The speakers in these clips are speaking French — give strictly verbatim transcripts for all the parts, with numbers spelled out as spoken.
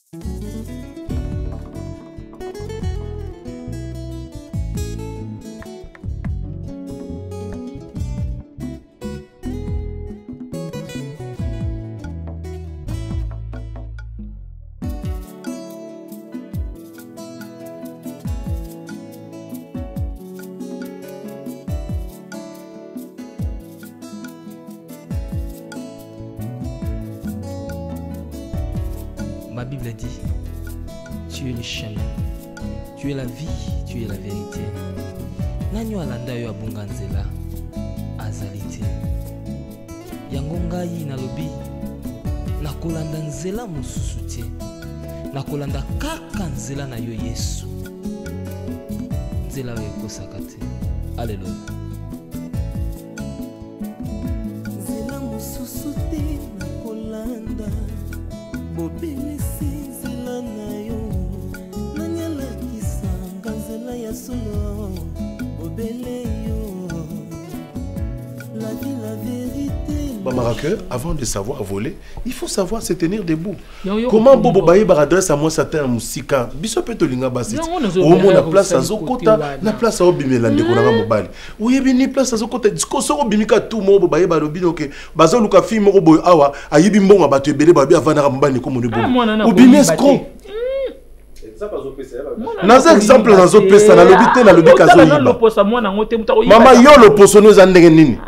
Ma Bible dit, tu es le chemin, tu es la vie, tu es la vérité. Nanyo alanda yo abunga nzela azalite. Yango ngai nalobi nakolanda nzela mosusu te. Nakolanda kaka nzela na yo Yesu. Nzela yo ekosaka te. Alléluia. Nzela mosusu te nakolanda. Bobelisi nzela na yo nani alakisanga nzela ya solo bobele yo la vie la vérité. Bamarake, avant de savoir voler, il faut savoir se tenir debout. Comment Bobo Baye adresse à moi certains musika biso peto linga basit. Au moins la place à Zokota, la place à Obimelande konanga mobali. Oui bini place à Zokota, disco soko bimika tout mo Bobo Baye balobi OK. Bazo luka fi mo boy awa, ayibi mbonga bato ebele babi avana mbani ko moni bobo. Obinesco. Naza exemple dans zo pesa na lobi te na lobi kazo yiba. Mama yo lo poso no za ndenge nini?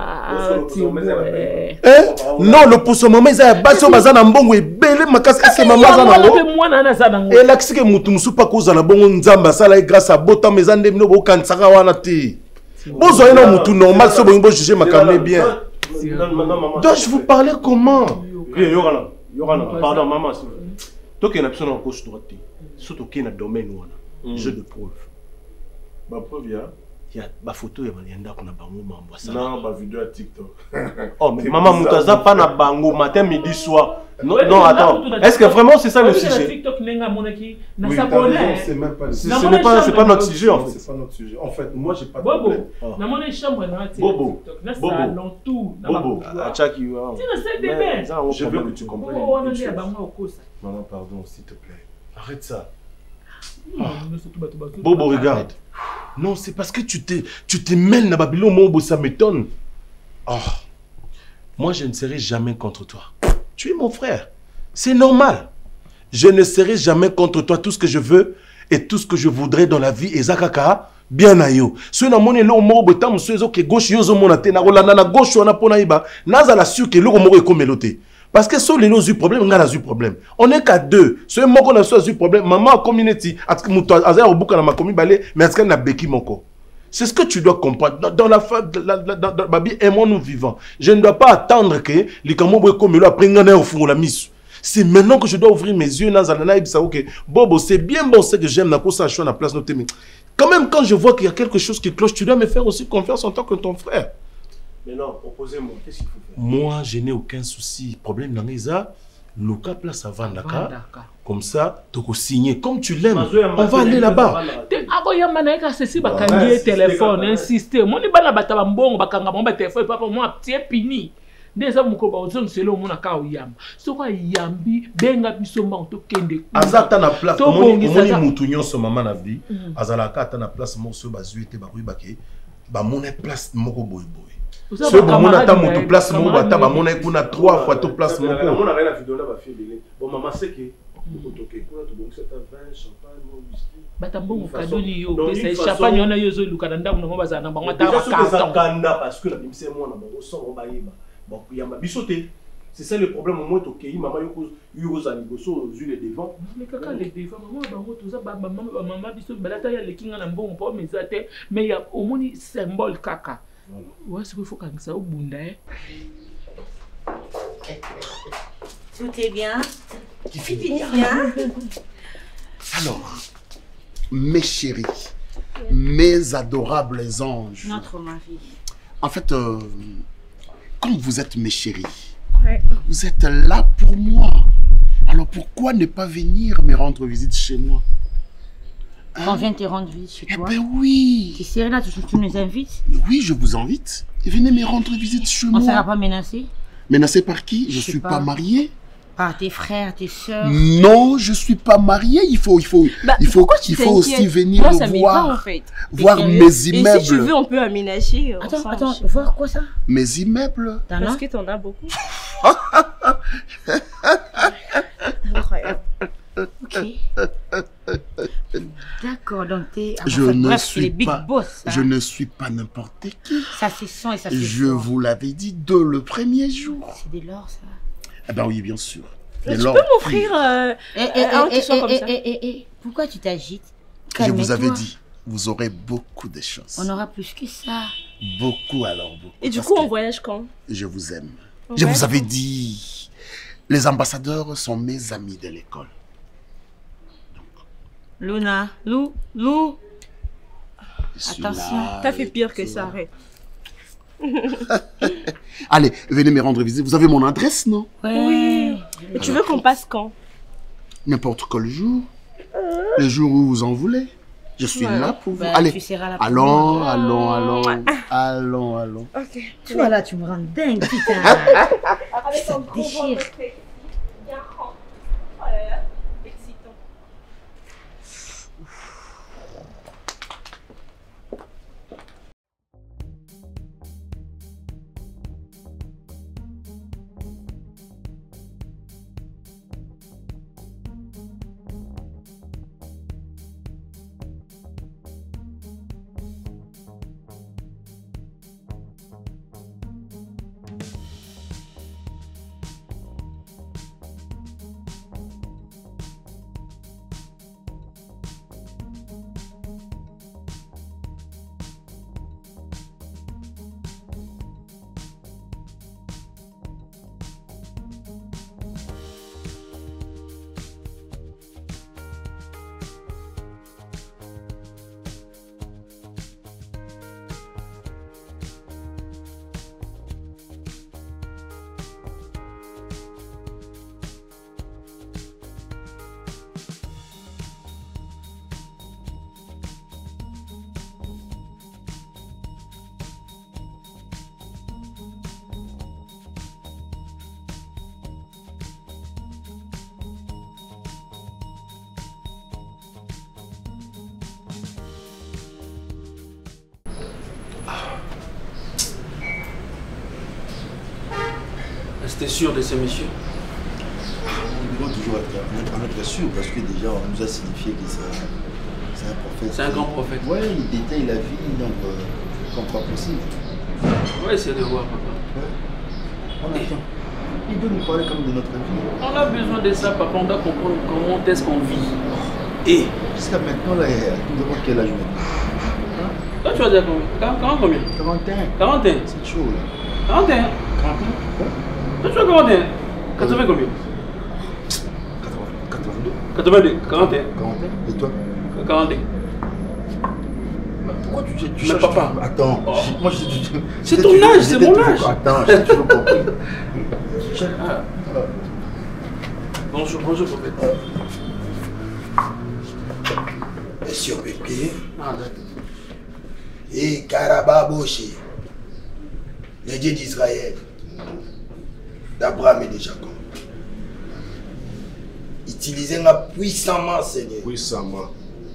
Eh? Non, le poisson maman ils a basso bazana mbongo ebele makasi ke maman za nango. Et là que mutu musu pa koza na bongo nzamba sala grâce à bota mezande mino bo kansaka wana te. Bozo ina mutu normal so bo juger makamé bien. Donc je vous parlais comment? Eh yorana, yorana, pardon maman. Toi qui na personne en gauche droite. Surtout qui na domaine wana. Jeu de preuve. Ba preuve ya il y a ma photo et ma qu'on a bango mambo ça. Non, ma vidéo à TikTok. Oh mais maman Moutaza pas na bango matin midi soir. Non non attends. Est-ce que vraiment c'est ça le sujet? TikTok nenga monaki na oui, sabonné. C'est même pas ce n'est pas c'est pas notre sujet en fait. C'est pas notre sujet. En fait, moi j'ai pas de Bobo. problème. Na mon chambre na Bobo. Na salon tout na Bobo. Achaki. Tu ne sais bien. Je veux que tu comprennes. Oh on est à bango okosa. Maman pardon s'il te plaît. Arrête ça. Ah. Bobo regarde. Non, c'est parce que tu te tu te mêles dans Babylone, mon beau, ça m'étonne. Oh. Moi, je ne serai jamais contre toi. Tu es mon frère. C'est normal. Je ne serai jamais contre toi. Tout ce que je veux et tout ce que je voudrais dans la vie, et Zakaka, bien à yo. Si on a mon élo, mon beau, tam, si on a gauche, yo, mon até, na rolanda, na gauche, on a pona iba, naza la su que l'eau, mon est comme meloté. Parce que si on a eu problème, on a eu problème. On n'est qu'à deux. Si on a eu problème, maman a communauté, mais est-ce a béki moko. C'est ce que tu dois comprendre. Dans, dans la fin, dans la vie, aimons-nous vivants. Je ne dois pas attendre que les Kamobwe comme le apprennent au fond la mise. C'est maintenant que je dois ouvrir mes yeux dans la naïve, ça ok. Bobo, c'est bien bon, c'est que j'aime la course à choix la place notée. Quand même, quand je vois qu'il y a quelque chose qui cloche, tu dois me faire aussi confiance en tant que ton frère. Mais non, proposez-moi, qu'est-ce qu'il faut faire? Moi, je n'ai aucun souci. Problème dans les a, le cas place à Vandaka. Comme ça, tu peux signer. Comme tu l'aimes, on va aller là-bas. Avant, il y a un ceci, il téléphone, insister. Moi, je ne sais pas bon, je téléphone, papa, moi, tu es pini. Déjà, mon copain, c'est le monde à yam. So quoi yambi, benga bisomba on to kende. Azata na place. Moni moni mutunyo so maman na vie. Azalaka ta na place mo so bazuite ba ruibake. Ba mona place moko boy boy. Ce bon a ta moto place mon bata ba mona kuna trois fois to place mon ko. On a rien à vidéo là ba fi belé. Bon maman c'est que ko toké kuna to bon c'est un vin champagne mo whisky. Bata mbongo kadoni yo pesa champagne on a yo zo luka ndam no ba za na bango ta ba carton. Parce que la bimse moi na bango so on ba yeba. Bon il y a ma bisoté. C'est ça le problème au moins toké maman yo yo za liboso aux yeux devant. Mais kaka les devant maman bango to za ba maman maman biso balata ya le kinga na mbongo po mais ça te mais il y a au moins symbole kaka. Ouais, c'est qu'il faut qu'on ça au bunda. Tout est bien. Tu finis bien. Alors, mes chéris, mes adorables anges. Notre mari. En fait, euh, comme vous êtes mes chéris, ouais. Vous êtes là pour moi. Alors pourquoi ne pas venir me rendre visite chez moi? Hein? On vient te rendre visite chez eh toi. Ben oui. Tu sais là, tu, tu nous invites? Oui, je vous invite. Et venez me rendre visite chez on moi. On ne sera pas menacé? Menacé par qui? Je ne suis pas. pas marié. Ah, tes frères, tes soeurs. Non, je suis pas marié. Il faut, il faut, Bah, il faut, pourquoi tu il faut aussi t'inquiètes? venir Moi, le ça m'étonne, voir, en fait. T'es voir curieux? mes Et immeubles. si tu veux, on peut aménager. Attends, ensemble. attends, voir quoi ça? Mes immeubles. T'en Parce as? que t'en as beaucoup. Incroyable. Ok. D'accord, donc t'es. Ah, Je enfin, ne bref, c'est suis les big pas, boss. Hein. je ne suis pas n'importe qui. Ça se sent et ça se Je sent. vous l'avais dit dès le premier jour. C'est des lors, ça. Eh ben oui, bien sûr. Mais Des tu lors peux purs. m'offrir euh, Eh, eh, un eh, qui soit eh, comme eh, ça. eh, eh, eh, pourquoi tu t'agites? Je vous avais Calme-toi. dit, vous aurez beaucoup de choses. On aura plus que ça. Beaucoup alors, beaucoup. Et du parce coup, que on voyage quand? Je vous aime. On Je voyage vous avais quand? dit, les ambassadeurs sont mes amis de l'école. Luna, Lou, Lou. Je suis Attention. là, T'as fait pire que tu ça, vois. arrête. Allez, venez me rendre visite. Vous avez mon adresse, non? Ouais. Oui. Et tu veux qu'on passe quand? N'importe quel jour. Le jour où vous en voulez. Je suis Ouais. là pour vous. Bah, Allez, tu seras là. allons, allons, allons, allons, allons. Ok. Tu vois là, tu me rends dingue, putain. Avec Ça déchire. Bien grand. Oh là là, excitant. Restez sûr de ce monsieur. Nous devons toujours être, en être sûr parce que déjà on nous a signifié que c'est un prophète. C'est un grand prophète. Oui, il détaille la vie, donc euh, comme pas possible. On va essayer de voir, papa. Ouais. On attend. Il doit nous parler comme de notre vie. On a besoin de ça, papa. On doit comprendre comment est-ce qu'on vit. Et Jusqu'à maintenant, là, nous devons quel âge maintenant? toi, tu vas dire combien? quarante combien? quarante et un. quarante et un. C'est chaud là. quarante et un. quarante et un? Quoi? Toi, tu vas quarante et un. quatre-vingts combien? quatre-vingt-deux. quatre-vingt-deux. quarante et un. quarante et un. Et toi? quarante et un. Bah, pourquoi tu, tu, tu Mais cherches papa. Attends. Oh. Moi, je, je, je, C'est je- ton je- âge, je- c'est je- mon je- âge. Attends, j'ai toujours compris. Cherche- Ah. Alors, Bonjour, bonjour, prophète. Monsieur Pépé Ah, d'accord. et Karababoshi, les dieux d'Israël, d'Abraham et de Jacob. Utilisez-la puissamment, Seigneur. Puissamment.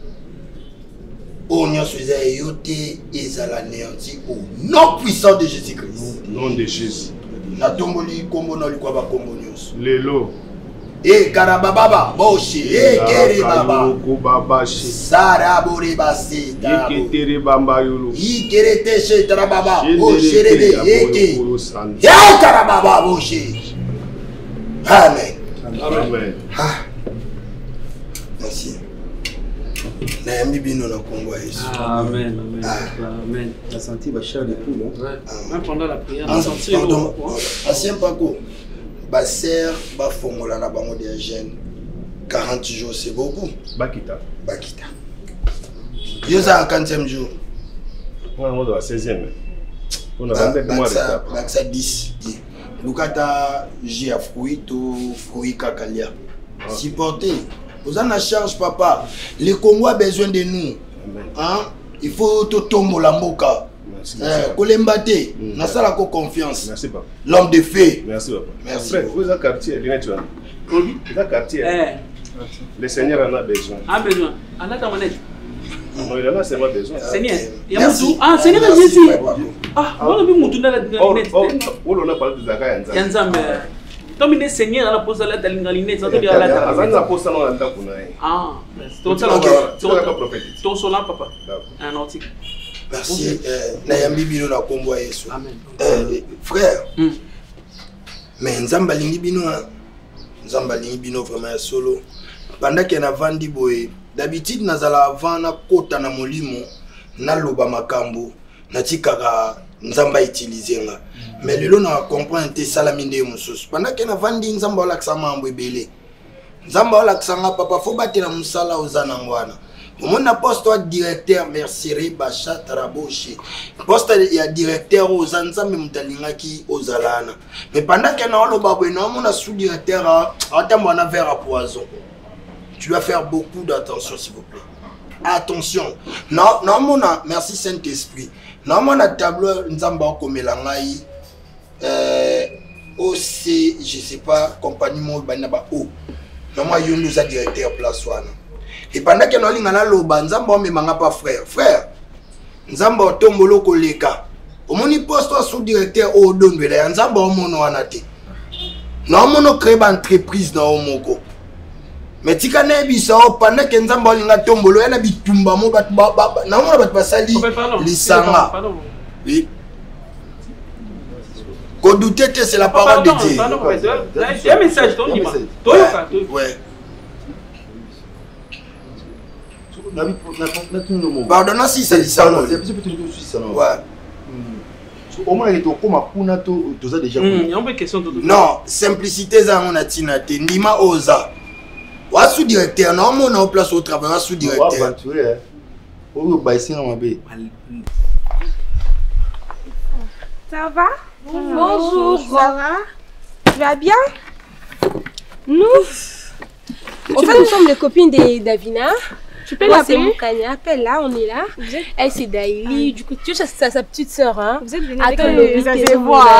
Au nom de Yoté et Zalanéanti, au nom puissant de Jésus-Christ. Au nom de Jésus. Natomboli kombo na likwaba kombo nyonso. Lelo. E karababa boshi e kere baba. Yoko baba shi. Sarabori basi tabo. Yeketere bamba yolo. Ikere teshe tarababa Shendere o sherebe ya eke. boyo san. Ya karababa boshi. Amen. Amen. Ah. Merci. Nayambi bino na kombo ya Yesu. Amen, amen. Ah. Amen. t'as senti ma chair de poule, hein? Ouais. Même pendant la prière, on Ah, a senti pardon. le- Ancien Paco. Baser bafongola na bango des jeunes. quarante jours c'est beaucoup. Bakita. Bakita. Yoza quinzième jour. On est au seizième. On a rendu mois de ça. Baksa dix. Lukata j'ai à fruit ou fruit kakalia. Supporter. Vous en avez charge papa. Le Congo a besoin de nous. Amen. Hein? Il faut tout tomber la moka. Kolemba te, na sala ko confiance. Merci papa. L'homme de fée. Merci papa. Merci. Frère, vous êtes quartier, les tu as. Vous êtes quartier. Le Seigneur en a besoin. A besoin. En a ta manette. Non, il en a seulement besoin. Seigneur. Il y a Moutou. Ah, Seigneur est ici. Ah, on a vu Moutou dans la lunette. Oh, on a parlé de Zaka Yanza. Yanza, mais. Comme il est Seigneur, on a posé la lunette. Ça te dit à la table. Azanza pose ça dans la table. Ah, c'est un prophétique. Ton sola, papa. Un article. Merci. Nayambi bino na kombo Yesu. Amen. Frère. Mais Nzamba lingi bino Nzamba lingi bino vraiment solo. Pendant que na vandi boye, d'habitude nazala avant na kota na molimo na loba makambo na tikaka Nzamba utiliser nga. Mais lelo na comprendre te salami nde mususu. Pendant que na vandi Nzamba wala ksama mambo ebele. Nzamba wala ksanga papa fo batela musala ozana ngwana. Mon poste directeur Mercerie Bacha Taraboche. Poste ya directeur aux Anzambe Mtalingaki aux Alana. Mais pendant que na lo babwe na mon sous-directeur a mona verre à poison. Tu dois faire beaucoup d'attention s'il vous plaît. Attention. Non non mon merci Saint-Esprit. Non mon tableau Nzamba komelangai euh O C je sais pas compagnie mo banaba O. Non moi yondo za directeur place wana. Et pendant que nous avons dit loba Nzamba on memanga pas frère frère Nzamba otombolo koleka omoni poste sous-directeur au dondwela Nzamba o mono wana te na mono créer ba entreprise na omoko mais tika na bisa pendant que Nzamba olinga tombolo yana bitumba mo bat na mono bat basali lisanga oui ko douter c'est la parole de Dieu c'est un message ton dis ouais. Pardon, si c'est ça. Ouais. Au moins, il est au coma, tu as déjà. Non, simplicité, ça on a tinaté. Nima osa. Ou sous-directeur, non, on a place au travail, sous-directeur. Ça va? Bonjour. Ça va? Tu vas bien? Nous? En fait, nous sommes les copines de Davina. Tu peux l'appeler? C'est Moukania, appelle-la, on est là. Elle c'est Daïli, du coup tu sais c'est sa petite sœur hein. Vous êtes venue avec elle, ça se voit.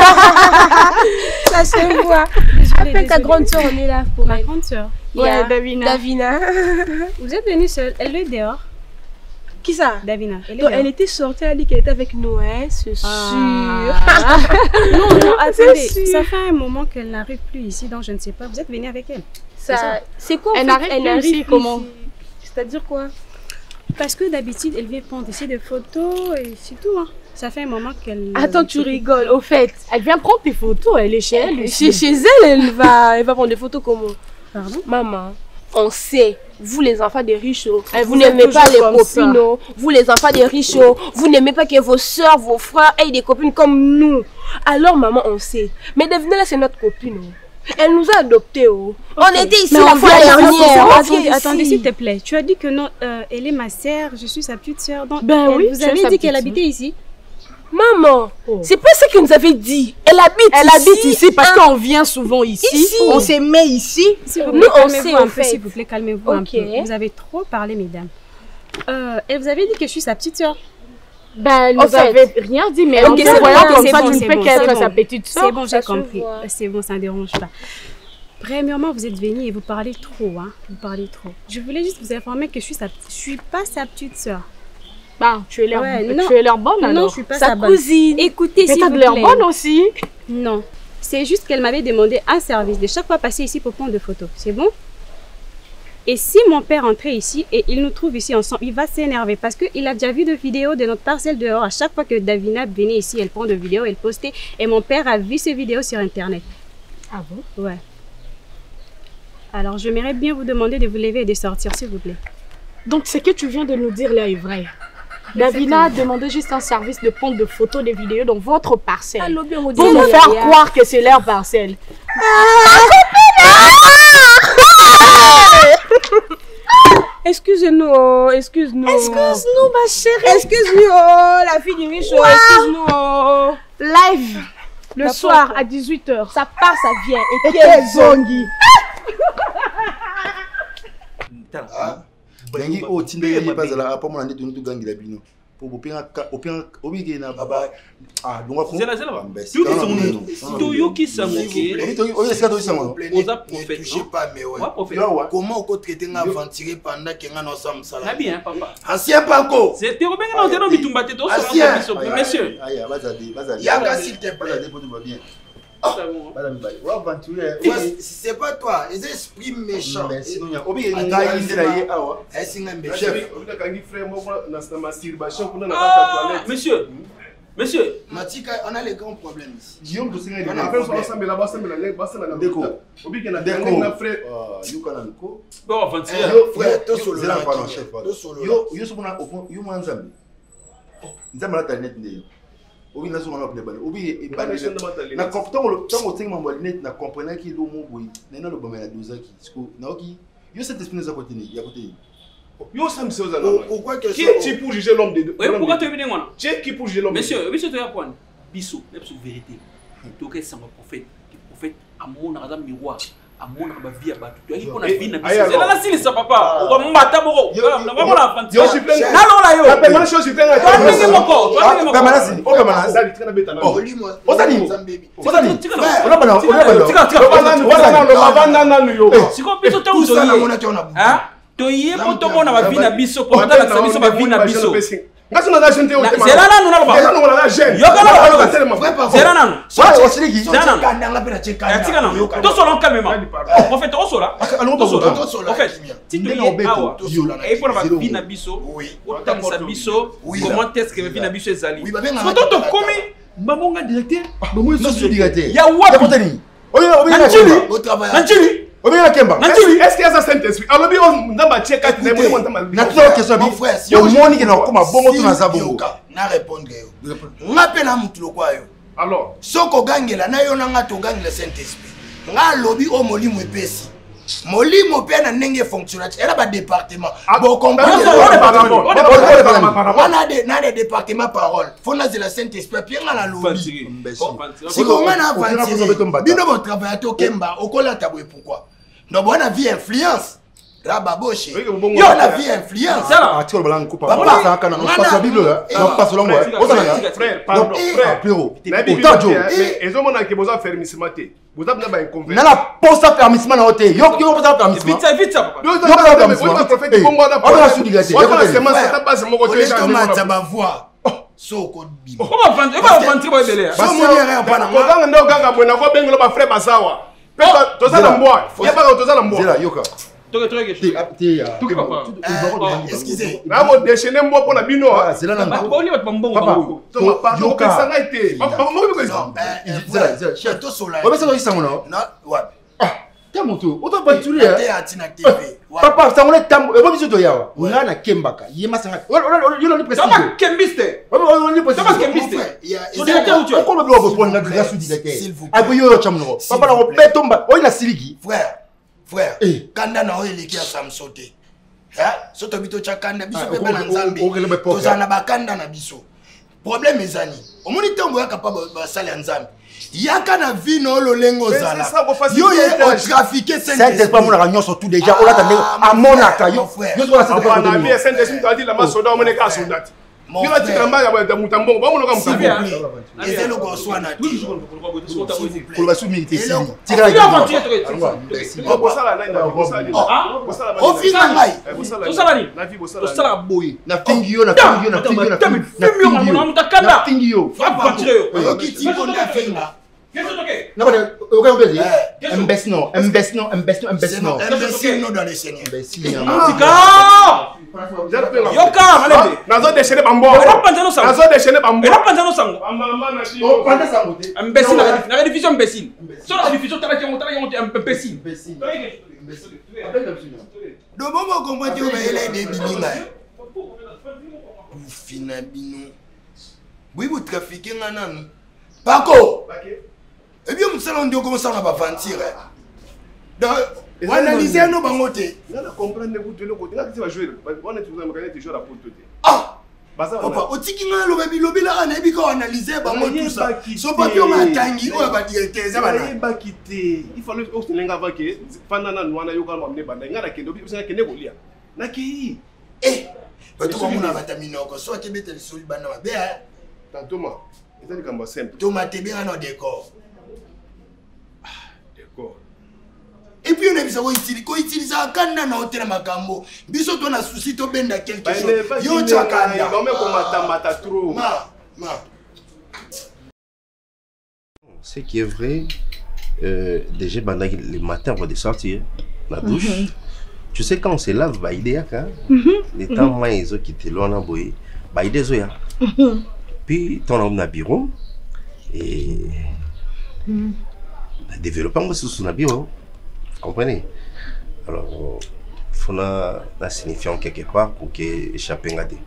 Ça se voit. Appelle ta grande sœur, on est là pour ma grande sœur. Ouais, Davina. Davina. Vous êtes venue seule, elle est dehors. Qui ça? Davina. Elle, Donc, elle était sortie, elle a dit qu'elle était avec nous, hein, c'est sûr. Ah. Non, non, attendez, ça fait un moment qu'elle n'arrive plus ici, donc je ne sais pas. Vous êtes venue avec elle? C'est quoi? Elle n'arrive plus ici, comment? C'est-à-dire quoi? Parce que d'habitude, elle vient prendre ici des photos et c'est tout. Hein. Ça fait un moment qu'elle... Attends, tu rigoles. Au fait, elle vient prendre des photos, elle est chez elle. Chez, chez elle, elle va, elle va prendre des photos comment? Pardon? Maman, on sait, vous les enfants des riches, vous, vous n'aimez pas les copines. Vous les enfants des riches, vous n'aimez pas que vos soeurs, vos frères aient des copines comme nous. Alors maman, on sait. Mais devenez là, c'est notre copine. Elle nous a adoptés. Oh. Okay. On était ici mais la fois dernière. Attendez, attendez s'il te plaît. Tu as dit que non, euh, elle est ma sœur, je suis sa petite sœur. Donc, ben elle, oui, vous avez dit qu'elle habitait ici. Maman, oh. C'est pas ça qu'elle nous avait dit. Elle habite elle ici. Elle habite ici parce hein? qu'on vient souvent ici. ici. On se met ici. S'il vous plaît, nous, on sait un peu, s'il vous plaît, calmez-vous okay. un peu. Vous avez trop parlé, mesdames. Euh, elle vous avait dit que je suis sa petite sœur. Ben, elle nous en fait, avait rien dit, mais okay, en voyant comme ça, bon, je ne peux bon, qu'être bon. sa petite soeur. C'est bon, j'ai compris. C'est bon, ça ne dérange pas. Premièrement, vous êtes venus et vous parlez trop, hein. Vous parlez trop. Je voulais juste vous informer que je suis sa, je suis pas sa petite sœur. Bah, tu es leur, ouais, tu es leur bonne alors. Non, je suis pas sa, sa cousine. Écoutez, s'il vous plaît. Mais t'as de leur bonne aussi. Non, c'est juste qu'elle m'avait demandé un service de chaque fois passer ici pour prendre des photos. C'est bon? Et si mon père entrait ici et il nous trouve ici ensemble, il va s'énerver parce qu'il a déjà vu des vidéos de notre parcelle dehors. À chaque fois que Davina venait ici, elle prend des vidéos, elle postait. Et mon père a vu ces vidéos sur Internet. Ah bon? Ouais. Alors, j'aimerais bien vous demander de vous lever et de sortir, s'il vous plaît. Donc, ce que tu viens de nous dire là est vrai. Davina a demandé juste un service de prendre des photos, des vidéos dans votre parcelle. Allô, bien, pour nous faire rien. Croire que c'est leur parcelle. Excuse-nous, oh, excuse-nous. Excuse-nous, ma chérie. Excuse-nous, oh, la fille du riche, wow. Excuse-nous, oh. Live, le la soir porte. À dix-huit heures. Ça part, ça vient. Et quel zongi. Gangi o tinde yeli pas la apa mo ndé tunu gangi la bino. pour au pire au pire au pire na baba ah donc c'est là c'est là tu qui sont tu yo qui sont que oui oui c'est ça sont aux prophètes je sais pas mais ouais comment on traiter nga aventurer pendant que nga no sam sala na bien papa ancien panko c'était au bien na teno bitumba te to so monsieur aya bazadi bazadi yanga s'il te plaît bazadi pour tout va bien c'est pas toi, les esprits méchants. Monsieur, monsieur, Matika, on a les grands problèmes ici. Guillaume, tu sais, on a fait ensemble là-bas, ensemble là-bas, ensemble là-bas. Déco. Obi qui a un frère. Yukananko. Bon, enfin, frère, toi solo. C'est là pas le chef. Yo, yo so na au fond, yo moi nzambe. Nzambe la tanet ndé. Obi na so na play ball. Obi e ba na comprendre le temps au ting mambo net na comprendre ki lo mo boy. Na lo bomela douze ki. Sko na oki. Yo cet esprit nous a côté ni, ya côté. Yo ça me sait aux pourquoi que qui est tu pour juger l'homme de Dieu? Oui, pourquoi tu es venu moi? Tu es qui pour juger l'homme? Monsieur, monsieur tu as point. Bissou, même sur vérité. Tu es un prophète, qui prophète à mon adam miroir, à mon aba vie à battu. Tu as dit qu'on a vie na bissou. C'est là si ça papa. On va mata boro. On va la vente. Yo je plains. Allons là yo. La permanence je plains. Tu as mis mon corps. Tu as mis mon corps. Permanence. Oh permanence. Ça dit très bête là. Oh lis-moi. Ozani. Ozani. On a pas on a pas. Tika tika. On va na na yo. Si qu'on peut tout ça là on a tu on a. Hein? Toyé poto mona ba vie na biso pour ta la biso ba vie na biso. Ngasi na jeune te o tema. C'est là là nous na ba. C'est là nous na jeune. Yo kana ba tellement. C'est là là. Ouais, on se dit. C'est là là. Kanda nga pena cheka. Tika non. To solo calmement. En fait, on solo là. Allons to pas. solo. En fait, si tu es awa. Et pour ba vie na biso. Oui. Autant sa biso. Comment est-ce que vie na biso ezali? Oui, ba benga. Photo to komi. Mamonga directeur. Mamonga so directeur. Ya wapi? Kotani. Oyo oyo na Nanjili. Au travail. Nanjili. Obi Kemba. Est-ce qu'il y a ça Saint-Esprit? Alors bien on ndamba cheka tu n'aimes pas ndamba. Na tuzo question bi. Yo moni ke na koma bongo tu na zabongo. Na répondre yo. Ngape na mutu lokwa yo. Alors, soko gangela na yo na nga to gangela Saint-Esprit. Nga lobi o molimo epesi. Molimo pe na ndenge fonctionnaire. Era ba département. Bon comprendre. On a des na des départements parole. Faut na de la Saint-Esprit puis nga na lobi. Si on a avancé. Bino bo travailler to Kemba, okola tabwe pourquoi? Donc on a vie influence. Là baboche. Yo la vie influence. Ah tu le blanc coupe. Papa ça kana on passe la Bible là. On passe l'homme. On ça frère, pardon, frère. La Bible. Mais ils ont mon qui besoin fermissement. Vous avez pas inconvénient. Na la poste fermissement na hôtel. Yo yo poste fermissement. Vite vite ça. Yo yo fermissement. Prophète Congo na. On a sous digaté. On a seulement ça passe mon côté. On a ta voix. Soko Bible. Comment vendre? On va vendre quoi belé? So mo rien pas na. Ko ganga ndo ganga mwe na ko bengelo ba frère basawa. Peka tozala mbwa. Ya ba tozala mbwa. Zela yoka. Toke toke Ti Toke papa. Excusez. Na mo déchaîner mbwa pour na bino. Ah, c'est là là. Papa, on y va pas mbongo. Papa, pardon, que ça n'a été. Papa, mo ko Non, zela zela. Chef to sola. On va ça ça mon non. Non, ouais. Ah, t'as mon tour. Autant pas tu là. T'es à Tina T V. Papa, ça on est tam. Et bon biso to yawa. On a na Kembaka. Yema ça. On on yo le précis. Ça va Kembiste. On on le précis. Ça va Kembiste. Il y a So directeur où tu es? Pourquoi le bloc pour na grâce du directeur? S'il vous plaît. Ago yo chamno. Papa la repé tomba. On a siligi. Frère, frère, kanda na oyo eleki ya Samson te. Hein? Soto bito cha kanda biso pe na Nzambe. Tozana bakanda na biso. Problème ezani. Omoni ntango ya capable basala ya Nzambe. Yaka na vino lolengo zala. Yo ye o trafiquer Saint-Esprit pas mon réunion sur tout déjà. On l'attendait à Monaka. Yo yo sur la Saint-Esprit. On a mis Saint-Esprit a dit la masoda on est ka soldat. Yo la tikamba ya ba mutambo. Ba monoka mutambo. Et le go soina. Pour la sous-milité. Tira la Bo sala na na bo sala. Bo sala. Au final ngai. Bo sala ni. Na vi bo sala. Bo sala boy. Na fingi yo na fingi yo na fingi yo na fingi yo. Na fingi yo. Na fingi yo. Frappe battre yo. Yo kiti bonda finga. Qu'est-ce que tu Non, mais au cas où on dit, imbécile non, imbécile non, imbécile non, imbécile non. Imbécile non dans les seigneurs. Imbécile. Tika! Yoka, malade. Nazo déchaîner bambo. On a pas de sang. Nazo déchaîner bambo. On a pas de sang. Ambamba na chi. On prend ça côté. Imbécile, la rediffusion imbécile. Sur la rediffusion, tu as dit on t'a dit imbécile. Imbécile. Do bomo comprendre que ba ele de bilinga. Fina bino. Oui, vous trafiquez nananu. Paco. Et bien, nous allons dire comment ça va mentir. Donc, on analyse nos bangotés. On va comprendre que vous côté. Là, tu vas jouer. On est toujours en train de jouer la poule. Ah! Papa, au tiki nga lo baby lobi la na biko analyser bango tout ça. So papier on a tangi o ba directeur za bana. Ba quitter. Il faut le au lenga va que pendant na nwana yo ka mamne banda ngana kendo bi usina kende golia. Na ki. Eh, bato comme on a batamino, soit tu bête le sol bana ma bien. Tantôt moi, c'est un cambo simple. Thomas t'es bien en décor. Décor. Et puis on a besoin d'utiliser, qu'on utilise un canne na hôtel makambo. Biso ton a souci to benda quelque chose. Yo chakanda. Quand même comme mata mata trop. Ma, ma. Ce qui est vrai, euh, déjà pendant le matin avant de sortir, la douche. Mm-hmm. Tu sais quand on se lave, bah il y a quand les temps moins ils ont quitté loin en boye, bah il y a. Puis ton homme na bureau et développer moi sur son bureau. Comprenez? Alors, il faut la signifier quelque part pour que échapper à des.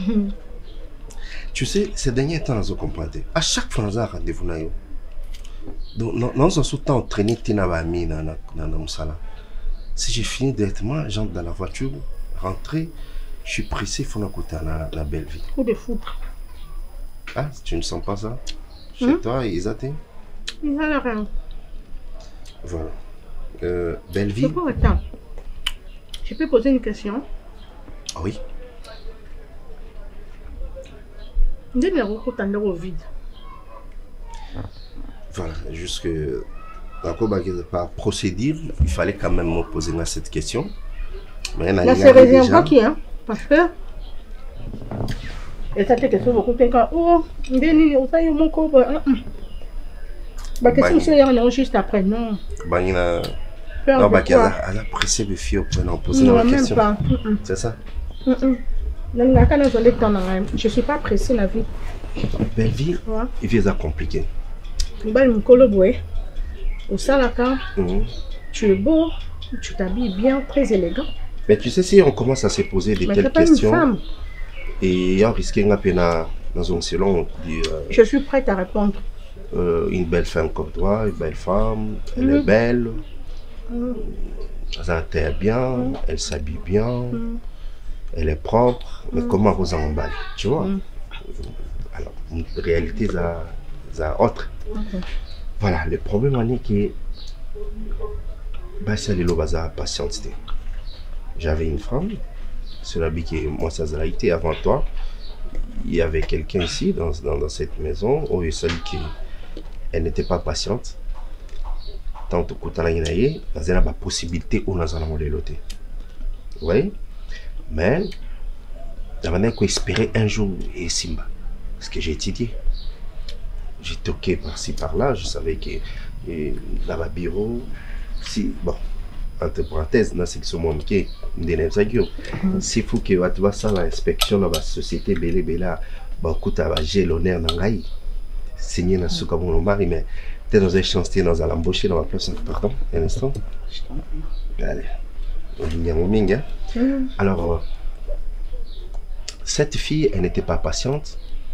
Tu sais, ces derniers temps, je comprends. À chaque fois, on a rendez-vous. Donc, nous sommes tout le temps entraînés dans la salle. Si j'ai fini directement, j'entre dans la voiture, rentrer, je suis pressé, il faut écouter la belle vie. Ou de foutre. Ah, tu ne sens pas ça? Chez hum? toi, ils attendent? Ils n'ont rien. Voilà. Euh, belle vie. Bon, attends. Je peux poser une question? Ah oui. Dès que vous êtes au vide. Voilà, jusque par procédure, il fallait quand même me poser cette question. Mais là, c'est réservé qui, hein? Parce que. Et ça, c'est quelque chose beaucoup de temps. Oh, Denis, on a eu mon copain. Bah, qu'est-ce que c'est juste après? Non. Bah, il y a. Non, bah, elle a pressé le fille pour poser la question. Même pas. C'est ça? Je ne suis pas pressée, la vie. Belle vie, il vient à compliquer. Au salaka, tu es beau, tu t'habilles bien, très élégant. Mais tu sais, si on commence à se poser des telles questions, et on risque un peu dans un salon, je suis prête à répondre. Euh, une belle femme comme toi, une belle femme, elle mmh. est belle, mmh. elle s'intègre bien, mmh. elle s'habille bien, mmh. elle est propre, mais mmh. comment vous en emballez, tu vois? Mmh. Alors, une réalité, c'est autre. Okay. Voilà, le problème en est que bah, c'est le bazar patience. J'avais une femme, c'est la que moi ça a été avant toi. Il y avait quelqu'un ici dans, dans, dans cette maison où il s'agit qu'elle n'était pas patiente. Tant que tu as une possibilité où nous allons les loter. Vous voyez? Mais j'avais espéré un jour et Simba. Parce que j'ai étudié. J'ai toqué par-ci par-là, je savais que et, dans ma bureau, si, bon, entre parenthèses, dans la section manquée, s'il faut que tu vas ça l'inspection dans la société Bélé Béla, beaucoup de l'honneur dans l'Aïe, signé dans ce comme mon mari, mais tu es dans un chantier, dans l'embaucher dans ma place, pardon, un instant. Allez, on y a mon ming, hein. Alors, euh, cette fille, elle n'était pas patiente.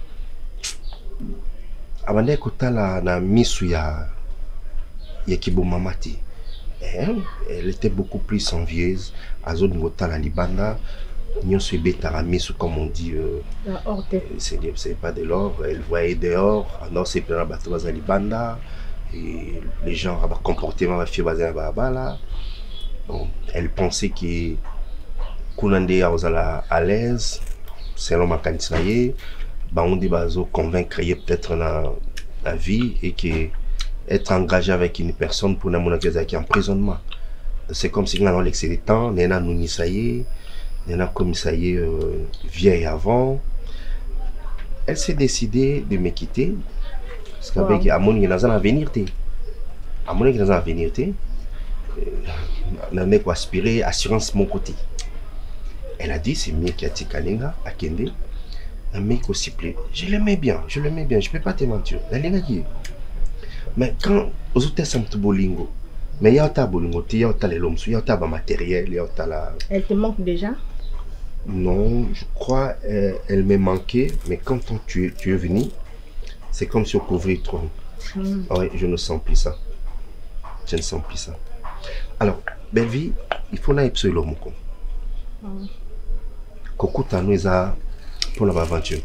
Avant d'écouter la na misu ya ya Kibomamati, elle était beaucoup plus envieuse. À zone ngota la libanda, nyon se beta misu comme on dit. Euh, c'est pas de l'or. Elle voyait dehors. Alors c'est plein de bateaux à libanda et les gens avaient comportement ma fille basée là. Donc elle pensait que Kunande à l'aise, selon ma candidature. Bah, on dit bah, convaincre peut-être dans la vie et que être engagé avec une personne pour nous qui emprisonnement. C'est comme si nous avons laissé le temps, nous avons nous ça y est, nous avons comme ça y est vieille avant. Elle s'est décidée de me quitter parce qu'avec wow. Amon il y a un avenir té. Amon il y a un avenir té. Nous avons aspiré assurance mon côté. Elle a dit c'est mieux qu'il y a Tikalinga à Kende. Un mec aussi plaît. Je l'aimais bien, je l'aimais bien, je ne peux pas te mentir. Mais quand aux autres sont tout bolingo, mais il y a ta bolingo, il y a ta l'homme, il y a ta matériel, il y a ta la. Elle te manque déjà? Non, je crois euh, elle me manquait, mais quand tu, tu es venu, c'est comme si on couvrait trop. Mm. Oui, je ne sens plus ça. Je ne sens plus ça. Alors, belle vie, il faut n'aller sur l'homme. Coco nous a pour l'aventure.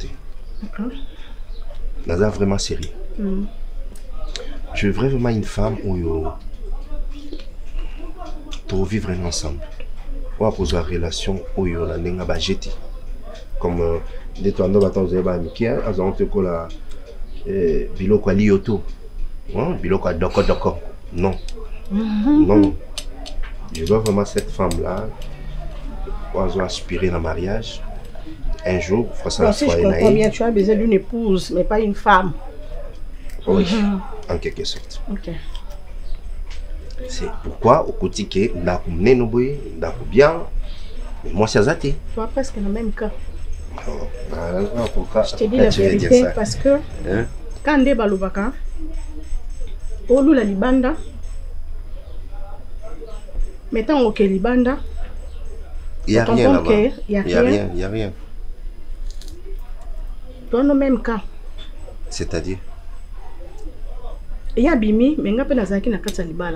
Nous sommes vraiment sérieux. Mm. Je veux vraiment une femme où pour vivre ensemble. on a posé la relation où il y a une jeté. Comme des temps, nous avons des amis, nous avons fait la biloko lioto. Biloko doko doko. Non. Non. Je dois vraiment cette femme-là. On va aspirer dans le mariage. Un jour, il faut ça. Si je comprends bien, tu as besoin d'une épouse, mais pas une femme. Oui, Mm-hmm. en quelque sorte. Ok. C'est pourquoi au quotidien, nous avons mené nos bruits, nous avons bien. Mais moi, c'est Zati. Tu vois presque dans le même cas. Oh, bah, pourquoi je te dis la vérité parce que hein? Quand on est balubaka, Olu la libanda, mettons au libanda, il n'y a rien là-bas. Il n'y a, a rien. Il n'y a rien. Dans le même cas. C'est-à-dire? Il y a Bimi, mais il y a Nazaki na kata libala.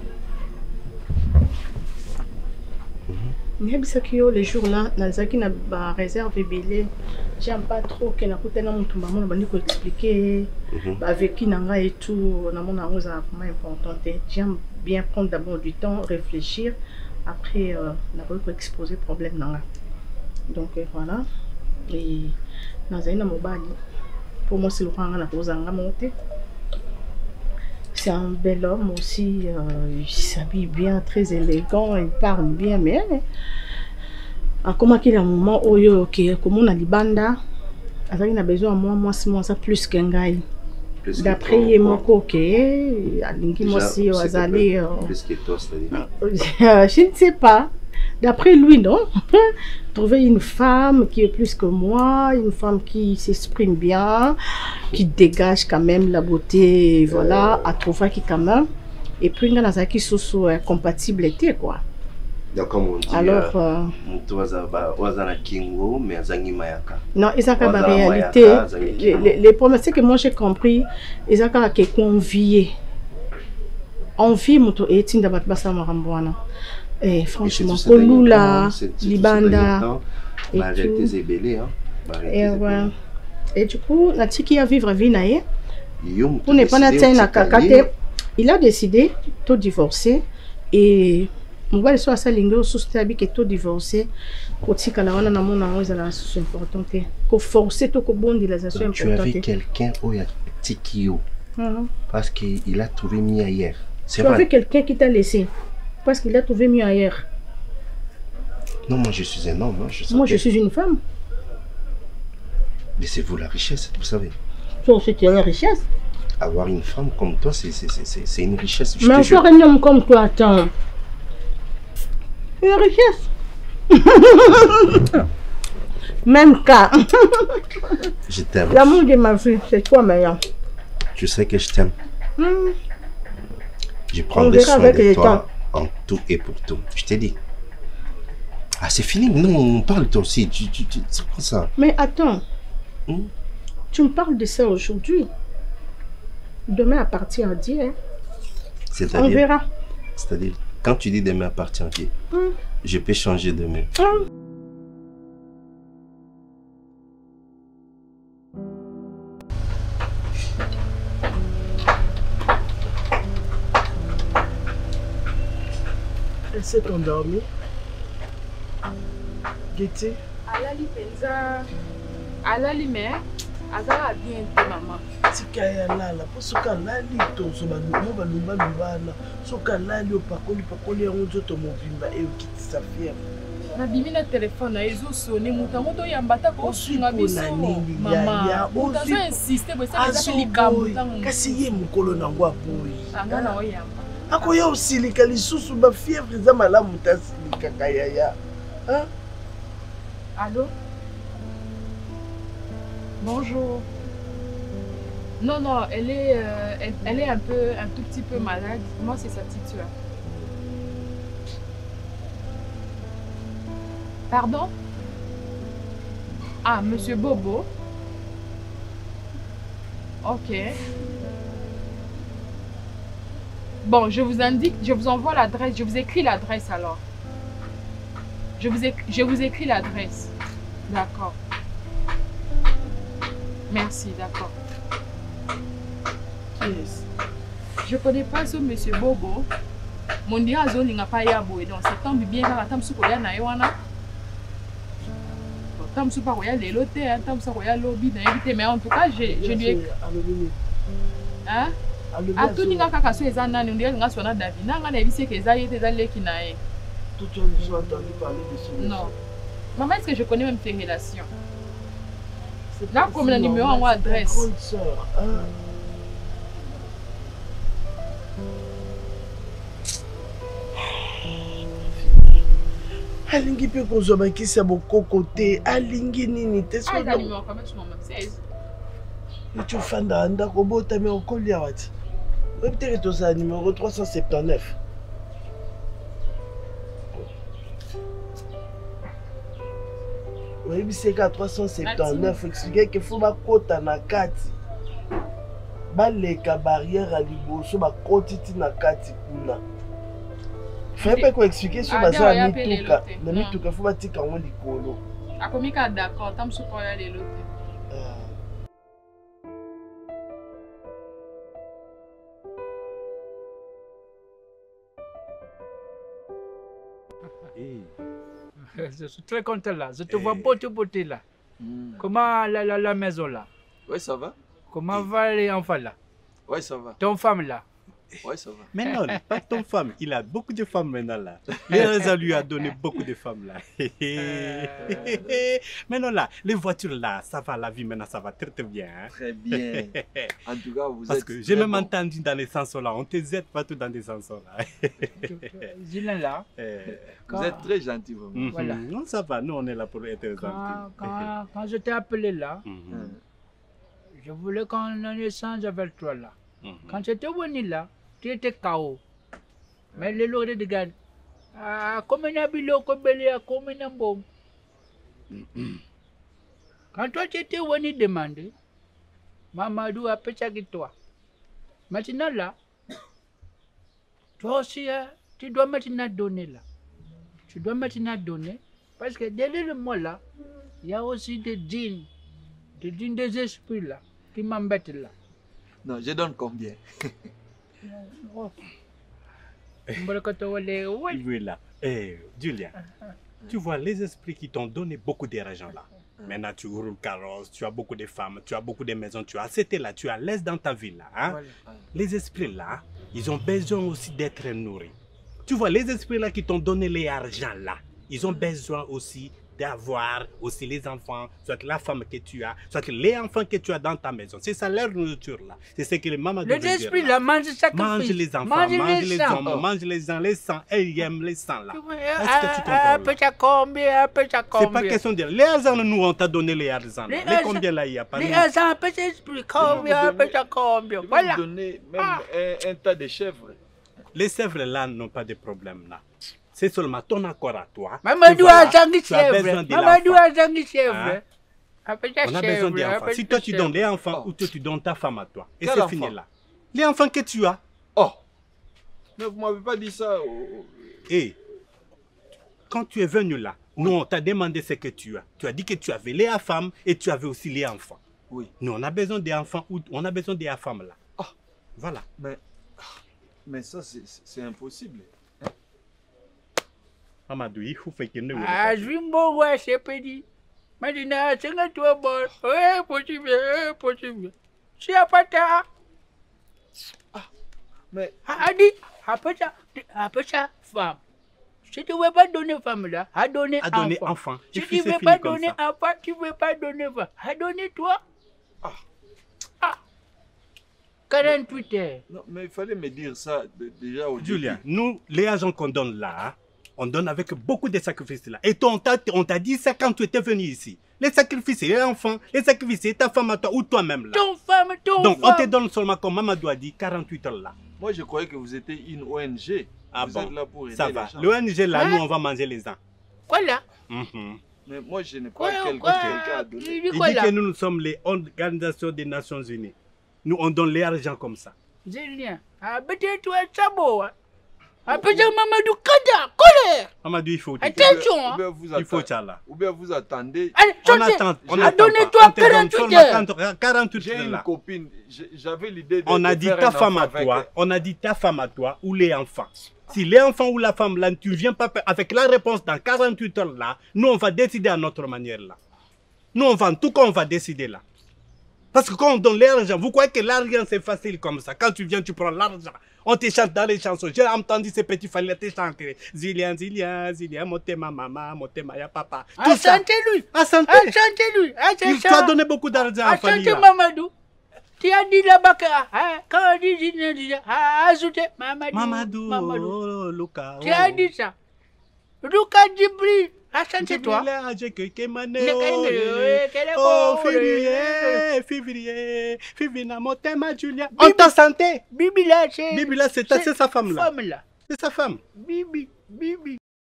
Il y a les jours là, Nazaki na ba réserve belé. J'aime pas trop que na kote na mutumba mona bandi ko expliquer ba vécu nanga et tout, na mona ngoza vraiment important. J'aime bien prendre d'abord du temps, réfléchir. Après, euh, on a voulu exposer le problème. Nanga. Donc euh, voilà. Et pour moi, c'est le rang à monter. C'est un bel homme aussi. Euh, il s'habille bien, très élégant. Il parle bien, mais. À comment qu'il a un moment où il y a comme on a libanda, il a besoin de moi, moi, c'est moi, ça plus qu'un gars. D'après il m'a coqué, moi aussi aux allées. Plus que toi, c'est-à-dire. Je ne sais pas. D'après lui, non. Trouver une femme qui est plus que moi, une femme qui s'exprime bien, qui dégage quand même la beauté, voilà, à trouver qui quand même. Et puis, il y a des qui sont compatibilité, quoi. Comme on dit, alors, euh, non, ils ont la réalité. Les, les, les problèmes, c'est que moi j'ai compris, ils ont qu'à convier. Envie, moto et tinda bat basa marambwana. Et franchement, Kolula, Libanda, et tout. Et du coup, la tiki a vivre vie naïe. On n'est pas naïe na kakate. Il a décidé de divorcer et on va soit ça lingo sous-stabi que tout divorcé côté kalawana na mona on est c'est important que forcer tout que bon de la situation tu avais quelqu'un au ya tikio parce qu'il a trouvé mieux ailleurs. Tu avais quelqu'un qui t'a laissé parce qu'il a trouvé mieux ailleurs. Non, moi je suis un homme, moi je, moi, je suis une femme. Laissez-vous la richesse, vous savez. C'est une richesse. Avoir une femme comme toi, c'est une richesse. Mais encore un homme comme toi, attends. Une richesse. Même cas. Je t'aime. L'amour de ma vie, c'est toi, meilleur. Je sais que je t'aime. Hmm. Je prendrai soin de toi en tout et pour tout. Je t'ai dit. Ah, c'est fini. Non, on parle toi aussi. Tu, tu, tu, c'est quoi ça? Mais attends. Hmm? Tu me parles de ça aujourd'hui. Demain à partir à Dieu. Hein? C'est-à-dire? On verra. C'est-à-dire, quand tu dis demain à partir à Dieu, hmm. je peux changer demain. Hmm. Elle s'est endormie. Getty. Alali penza. Alali mais. Azala bien te maman. Tika ya lala. Pour ce cas lali tozo ba no ba lumba lubana. So ka lali opakoli pakoli ya nzoto mobimba e okiti sa fière. Na bimi na téléphone na ezo sonner mutango to yambata ko sunga biso. Maman. Ozo insister bo ça les appelle likambo tango. Kasi ye mukolo na ngwa boyi. Anga na oyamba. Ako ya osilika lisusu ba fièvre za malamu tasilika kayaya. Hein? Allô? Bonjour. Non, non, elle est, euh, elle, elle est un peu, un tout petit peu malade. Moi, c'est sa petite soeur. Pardon? Ah, Monsieur Bobo. Ok. Bon, je vous indique, je vous envoie l'adresse, je vous écris l'adresse alors. Je vous, écris, je vous écris l'adresse. D'accord. Merci, d'accord. Qui est-ce? Je connais pas ce monsieur Bobo. Mon dia azolinga pa ya boye donc c'est tant bien kaka tam suko ya na yoana. Tam supa ko ya lelo te, tam suko ya lobby na yebite mais en tout cas je je lui ai Hein? A tout ninga kaka so ezana ni ndenge nga sona David. Nanga na ebise ke ezaye te ezaleki na ye. Tout tu as déjà entendu parler de ce Non. Maman, est-ce que je connais même tes relations? Là, comme le numéro en adresse. Grande sœur. Hein? Alingi pe kozwa bakisa bokoko te, alingi nini te so. Ah, ça numéro quand même sur mon seize. Et tu fanda anda ko bota me okolia wati. Peut-être que ça numéro trois cent soixante-dix-neuf. Oui, c'est qu'à trois cent soixante-dix-neuf, expliquer qu'il faut ma côte na kati. Baleka barrière à liboso ba kotiti na kati kuna. Fais pas quoi expliquer sur ma zone mituka. Na mituka faut batika ngo likolo. Akomika d'accord, tam so pour aller l'autre. Je suis très content là. Je te vois beauté, beauté là. Mm. Comment la, la, la maison là? Oui, ça va. Comment va les enfants là? Oui, ça va. Ton femme là? Oui, ça va. Mais non, pas ton femme. Il a beaucoup de femmes maintenant là. Léa lui a donné beaucoup de femmes là. Mais non là, les voitures là, ça va, la vie maintenant, ça va très très bien. Hein? Très bien. En tout cas, vous Parce êtes. Parce que j'ai même bon. entendu dans les sens là, on te zette partout dans des sens là. Gilles là. Vous quand... êtes très gentil vraiment. Mm -hmm. Voilà. Non, ça va, nous on est là pour être gentils. Quand, quand, quand je t'ai appelé là, mm -hmm. je voulais qu'on en échange avec toi là. Mm -hmm. Quand j'étais venu là, tu étais K O. Mais les lots de gars, ah, comme un habilo, comme un comme un bon. Quand toi tu étais venu demander, Mamadou a péché toi. Maintenant là, toi aussi, tu dois maintenant donner là. Tu dois maintenant donner. Parce que derrière le mot là, il y a aussi des djinns, des djinns des esprits là, qui m'embêtent là. Non, je donne combien? Oh. Oui, là. Eh, Julia, tu vois les esprits qui t'ont donné beaucoup d'argent là. Maintenant, tu roules carrosse, tu as beaucoup de femmes, tu as beaucoup de maisons, tu as c'était là, tu as l'aise dans ta vie là. Hein? Voilà. Les esprits là, ils ont besoin aussi d'être nourris. Tu vois, les esprits là qui t'ont donné l'argent là, ils ont besoin aussi d'avoir aussi les enfants, soit la femme que tu as, soit les enfants que tu as dans ta maison. C'est ça leur nourriture là. C'est ce que les mamans disent. Les esprits là mangent chaque Mange fille. les enfants, mange, mange les, les sangs. hommes, mange les gens, les sangs, elles aiment les sangs là. Est-ce que tu comprends? Combien, combien? C'est pas question de... Les argent, nous on t'a donné les argent. Les, les combien là il y a pas? Les argent, petit esprit, combien, petit combien? Voilà. Vous donnez même ah. un, un tas de chèvres. Les chèvres là n'ont pas de problème là. C'est seulement ton accord à toi. Mamadou a besoin chèvre. Mamadou a besoin chèvre. On a besoin des enfants. Si toi tu donnes les enfants ou toi tu donnes ta femme à toi. Et c'est fini là. Les enfants que tu as. Oh. Mais vous m'avez pas dit ça. Et quand tu es venu là, nous on t'a demandé ce que tu as. Tu as dit que tu avais les femmes et tu avais aussi les enfants. Oui. Nous on a besoin des enfants ou on a besoin des femmes là. Oh. Voilà. Mais, mais ça c'est impossible. Mamadou, il faut faire que nous. Ah, je vais me voir, c'est petit. Maintenant, c'est que tu es bon. Oui, possible, possible. Si à pas ta. Ah, mais. A dit, après ça, après ça, femme. Si tu ne veux pas donner femme là, à donner à donner enfant. enfant. Si tu ne veux pas donner enfant, tu ne veux pas donner femme. À donner toi. Ah. Ah. quarante-huit heures. Non, mais il fallait me dire ça déjà au Julia, début. Nous, les agents qu'on donne là, on donne avec beaucoup de sacrifices là. Et toi, on t'a dit ça quand tu étais venu ici. Les sacrifices, les enfants, les sacrifices, c'est ta femme à toi ou toi-même là. Ton femme, ton Donc, femme. on te donne seulement, comme Mamadou a dit, quarante-huit heures là. Moi, je croyais que vous étiez une O N G. Ah vous bon, êtes là pour aider ça va. les gens. L'O N G là, hein? Nous, on va manger les gens. Quoi là? Mm-hmm. Mais moi, je n'ai pas quoi, quelqu'un quoi? à donner. Il dit, Il dit que nous, nous sommes les organisations des Nations Unies. Nous, on donne l'argent comme ça. Julien, ah, peut-être toi, ça beau. Appelez Mamadou Kada, colère. Mamadou, il faut. Attention, Ou bien vous Il faut attendez. Tchala. Ou bien vous attendez. Allez, On sortez. attend. On Ah, attend. donnez-toi pas. On te donne quarante-huit seulement heures. quarante- quarante-huit J'ai heures une là. copine. J'ai- J'avais l'idée de. On a de dit faire ta un femme enfant à avec toi, elle. on a dit ta femme à toi ou les enfants. Si les enfants ou la femme là, tu ne viens pas avec la réponse dans quarante-huit heures là, nous on va décider à notre manière là. Nous on va, en tout cas on va décider là. Parce que quand on donne l'argent, vous croyez que l'argent c'est facile comme ça. Quand tu viens, tu prends l'argent. On te chante dans les chansons. J'ai entendu ces petits fallait te chanter. Zilian, Zilian, Zilian, motema maman, motema ya papa. Tout ça. Assentez-lui. Assentez. Assentez-lui. Il t'a donné beaucoup d'argent à Fanny. Assentez Mamadou. Tu as dit là-bas que, hein, quand on dit, dit, dit, dit, ah, ajoutez Mamadou. Mamadou, Mamadou. oh, Luca. Tu as dit ça. Luca Djibri. Assentez-toi. Oh, février, février, février, motema Julia. On t'a santé. Bibi là, c'est. Bibi là, c'est c'est sa femme là. Femme là. C'est sa femme. Bibi, Bibi.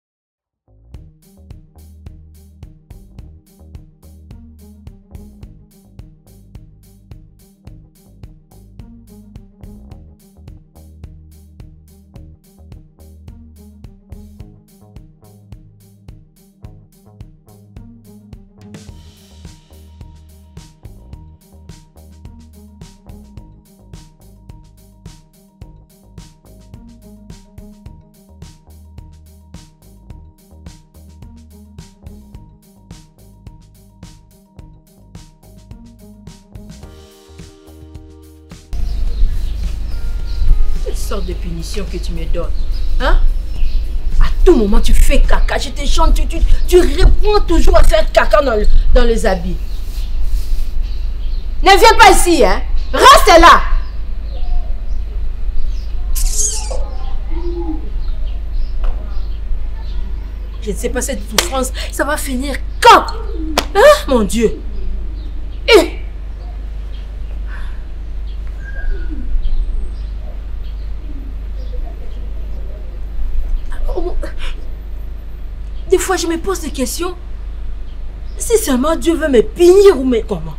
Quelle sorte de punition que tu me donnes, hein? À tout moment, tu fais caca, je te chante, tu, tu, tu réponds toujours à faire caca dans, le, dans les habits. Ne viens pas ici, hein? Reste là! Je ne sais pas, cette souffrance, ça va finir quand? Hein, mon Dieu? Eh! Des fois, je me pose des questions. Si seulement Dieu veut me punir ou mais comment?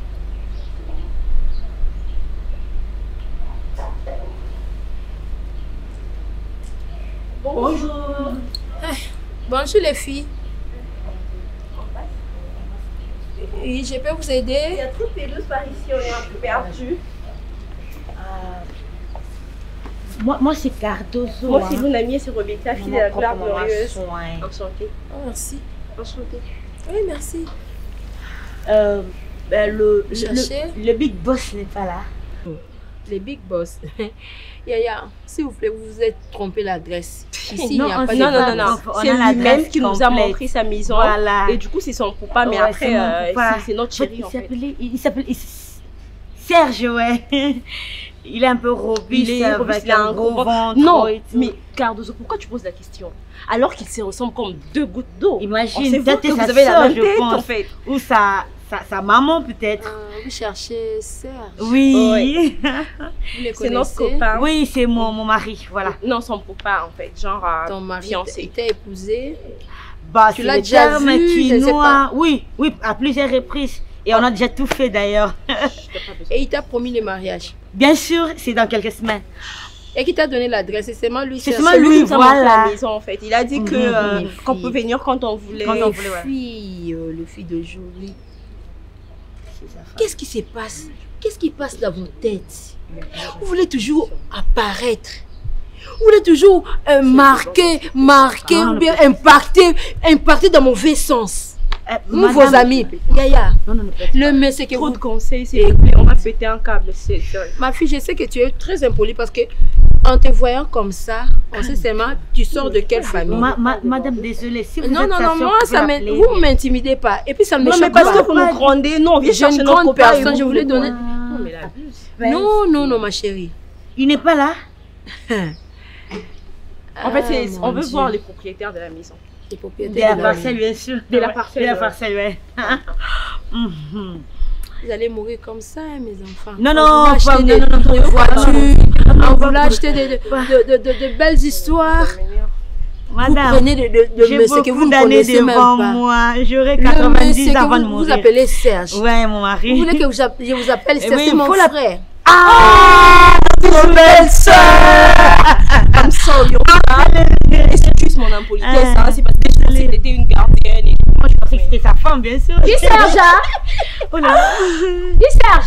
Bonjour. Eh, bonjour les filles. Oui, je peux vous aider? Il y a trop de pelouse par ici, on est un peu perdu. Moi, moi c'est Cardozo. Moi, hein. c'est mon amie, c'est Rebecca, fille de la gloire glorieuse. Ouais. Enchantée. Oh, merci. Enchantée. Oui, merci. Euh, ben, le, Cherchez. le, le big boss n'est pas là. Les big boss. Yaya, s'il vous plaît, vous vous êtes trompé l'adresse. Ici, il non, n'y a pas non, de non, non, non, On c'est a lui-même l'adresse qui nous a complète. montré sa maison. Voilà. Et du coup, c'est son poupa, mais Ouais, après, c'est mon euh, poupa. c'est c'est notre chéri. Il en fait. s'appelait, il s'appelle il s- Serge, ouais. Il est un peu robuste, Il est avec robuste, il a un gros ventre. Non, et tout. mais Cardozo, pourquoi tu poses la question? Alors qu'il se ressemble comme deux gouttes d'eau. Imagine, On sait peut-être que sa vous avez la sœur, même je tête, pense. en fait. Ou sa, sa, sa maman, peut-être. Vous cherchez Serge? Oui. Vous les C'est notre connaissez? copain. Oui, c'est mon, mon mari, voilà. Non, son poupa, en fait. Genre, euh, Ton mari fiancé. t'a épousé? Bah, Tu c'est l'as le déjà terme vu, je sais quinoa. pas. Oui, oui, à plusieurs reprises. Et on a déjà tout fait d'ailleurs. Et il t'a promis le mariage? Bien sûr, c'est dans quelques semaines. Et qui t'a donné l'adresse? C'est seulement lui. C'est qui a- seulement lui, qui nous a montré voilà. la maison, en fait. Il a dit que, Mhm, euh, les qu'on filles. peut venir quand on voulait. Quand on Les voulait, ouais. filles, euh, le fille de Jolie. Qu'est-ce qui se passe? Qu'est-ce qui passe dans vos têtes? Vous voulez toujours apparaître. Vous voulez toujours euh, marquer, marquer Ah, ou non, bien impacter, impacter dans mauvais sens. Euh, Nous, madame- vos amis, Yaya, Non, non, non, peut-être le mieux c'est que Trop vous... de conseils, s'il vous plaît. On va péter un câble. C'est seul. Ma fille, je sais que tu es très impolie parce que en te voyant comme ça, on sait seulement tu sors de quelle famille. Ma- ma- madame, désolée, si vous Non, êtes non, sa non, sœur, moi, vous ça pouvez m'in- l'appeler. vous ne m'intimidez pas. Et puis ça ne me Non, mais choque parce pas. que vous nous grondez. Non, on vient Je chercher une notre grande copain. et personne, vous je voulais voulez donner... Non, mais la buse. Non, non, non, ma chérie. Il n'est pas là. En fait, c'est- Ah, on mon veut Dieu. voir les propriétaires de la maison. Les De propriétaires la parcelle, bien sûr. De la Ouais, parcelle, De la ouais. parcelle, ouais. Mhm. Vous allez mourir comme ça, hein, mes enfants. Non, On non, voulait pas- acheter non, des, non, non, des non, voitures, non, non, on pas voulait pour- acheter de, de, de, de, de belles histoires. Madame, vous prenez de, de, de j'ai monsieur que beaucoup vous ne d'années connaissez même devant pas. moi. J'aurai Le quatre-vingt-dix monsieur que avant de vous, mourir. vous appelez Serge. Ouais, mon mari. Vous voulez que vous app- je vous appelle Eh Serge, oui, c'est il mon faut la- frère. Ah, Mon belle sœur. Comme ça, Soyo. Et c'est juste mon impolitesse, hein. C'est parce que je pensais que t'étais une gardienne. Et moi, je pensais que c'était sa femme, bien sûr. Dis Serge, hein? Oh là. Dis Serge.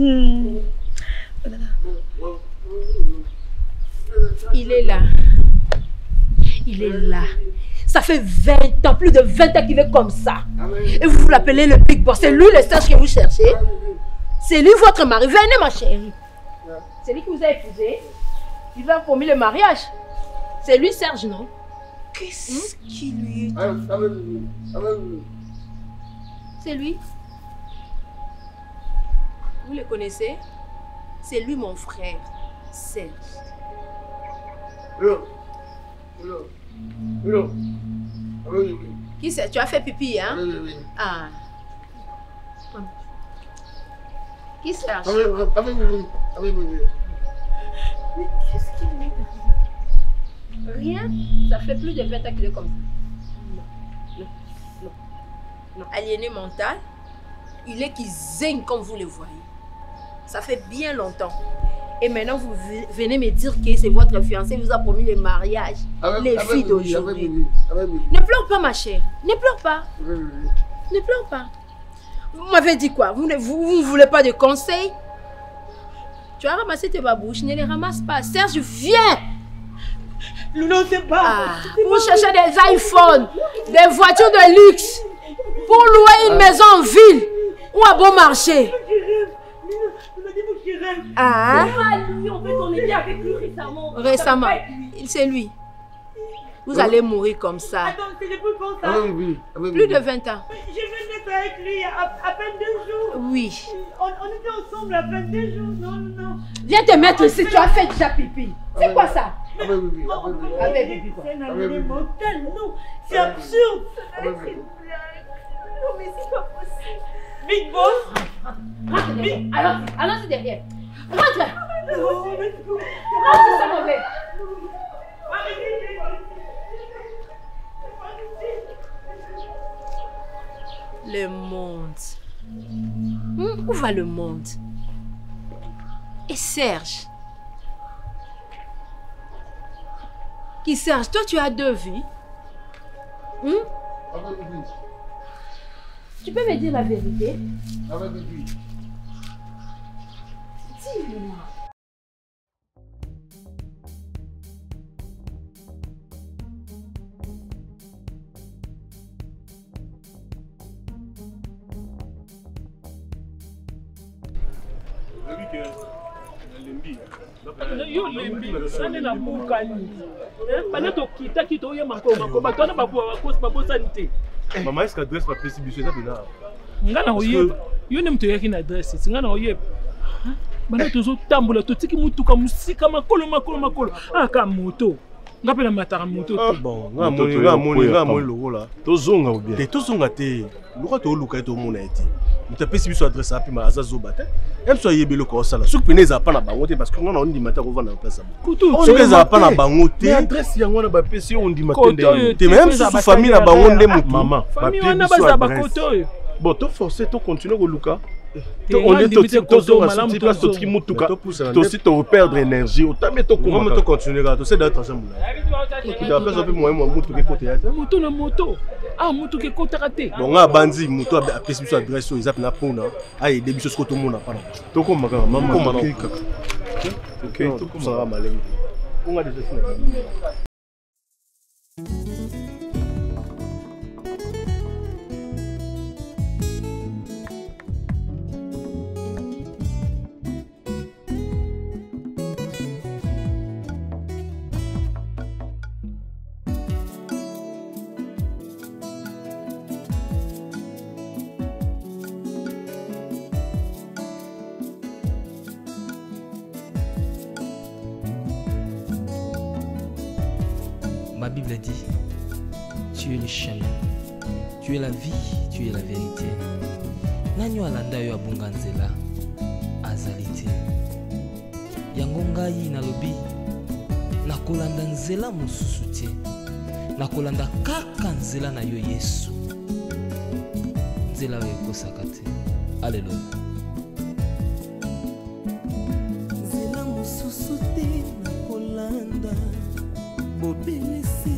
Il est là. Il est là. Ça fait vingt ans, plus de vingt ans qu'il est comme ça. Et vous l'appelez le Big Boss. C'est lui le Serge que vous cherchez. C'est lui votre mari. Venez ma chérie. C'est lui qui vous a épousé. Il va promis le mariage. C'est lui Serge, non? Qu'est-ce qui lui est? C'est lui. Vous le connaissez? C'est lui mon frère, Serge. Qui c'est? Tu as fait pipi, hein? Ah. Qui Serge? Mais qu'est-ce qu'il lui est? Rien. Ça fait plus de vingt ans qu'il est comme ça. Non, non, non, non. Aliéné mental. Il est qui zing comme vous le voyez. Ça fait bien longtemps. Et maintenant, vous venez me dire que c'est votre fiancé vous a promis le mariage. Les filles d'aujourd'hui. Ne pleure pas, ma chère. Ne pleure pas. Ne pleure pas. Vous m'avez dit quoi? Vous ne vous, vous voulez pas de conseils? Tu as ramassé tes babouches. Ne les ramasse pas. Serge, viens. Non, c'est pas. Ah, pour chercher des iPhones, des voitures de luxe, pour louer une maison en ville ou à bon marché. Ah, En fait, on était avec lui récemment. Récemment, c'est lui. Vous allez mourir comme ça. Attends, c'est depuis quand ça? Plus de vingt ans. Je venais d'être avec lui à, à peine deux jours. Oui. On, on était ensemble à peine deux jours. Non, non. Viens te mettre ici, tu as fait déjà pipi. C'est quoi ça? C'est un animal mortel, non. C'est absurde. Non, mais c'est pas possible. Big Boss. Big... Alors, alors c'est derrière. Rentre. Non, mais rentre, c'est mauvais. Le monde. Où va le monde? Et Serge? Qui Serge? Toi, tu as deux vies. Hmm? Tu peux me dire la vérité? Dis-moi. yo lembi sane na mukani bana tokitaki toye makoma bato wana babosani te mama eske adresse bapesi biso eza pena nga na oyeba yo nde moto oyaki na adresse eti nga na oyeba bana tozotambola totiki mutuka mosika makolo makolo makolo aka moto nga mpe na mataka moto te bon nga moni nga moni nga moni lokola tozonga obien te tozonga te lokwa tooluka ye tomona ye te moto apesi biso adresse ape ma aza zoba te ye biso ayeba eloko osala soki pene ezala mpa na bango te parce que nga na ondima te akovanda na place soki ezala mpa na bango te adresse yango wana bapesi yo ondima te nde te me mosusu famille na bango nde motu mama famille wana bazala bakote oyo bon toforce tocontinue koluka on est tout tozonga place totiki mutuka tosi toperdre énergie otami tokoma tocontinue to c'est d'être ensemble la place ope moyen mo mutuka ekote ya te moto na moto ah mutuka ekotaka te bon nga bandi moto apesi biso adresse oyo eza pena mpona ayede biso soki tomona pana tokoma kaka mama koma kaka ok tokosala malenge onga déjà fini Ma Bible dit, tu es le chemin, tu es la vie, tu es la vérité. Nanyo alanda yo abunga nzela azali te. Yango ngai nalobi nakolanda nzela mosusu te. Nakolanda kaka nzela na yo Yesu. Nzela oyo ekosaka te. Alléluia. Nzela mosusu te nakolanda bobelesi